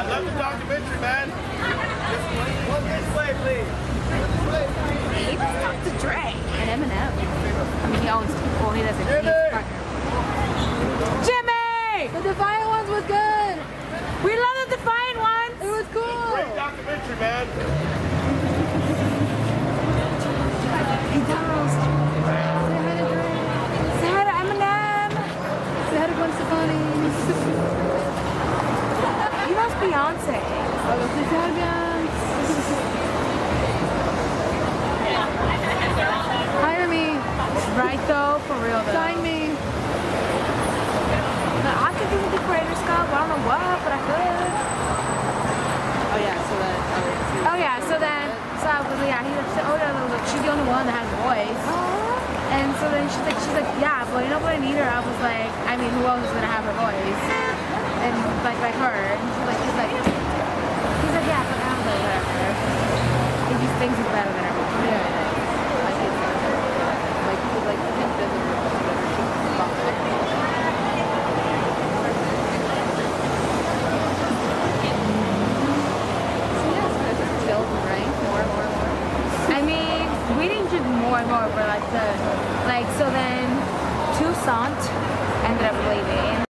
I love the documentary, man. One this way, please. He just talked to Dre and Eminem. I mean, he owns, well, he doesn't. He's a partner. Jimmy! The Defiant ones was good. We love the Defiant ones. It was cool. Great documentary, man. He does. Say hi to Eminem. Say hi to Gwen Stefani. He loves Beyonce. I love the Italians. Hire me. Right though, for real though. Sign me. I could do the Creator Cup. I don't know what, but I could. Oh yeah, so that. Oh yeah, so then, he said, oh yeah, look, she's the only one that has a voice. And so then she's like, yeah, but you know what I need her? I was like, I mean, who else is gonna have her voice? And like her. And he's like, yeah, but I'm like, whatever. He just thinks he's better than everyone. Yeah. I think so. Like him doesn't know whatever she's about to do. So yeah, so I just build and rank more. I mean, we didn't do more and more, but so then Toussaint ended up leaving.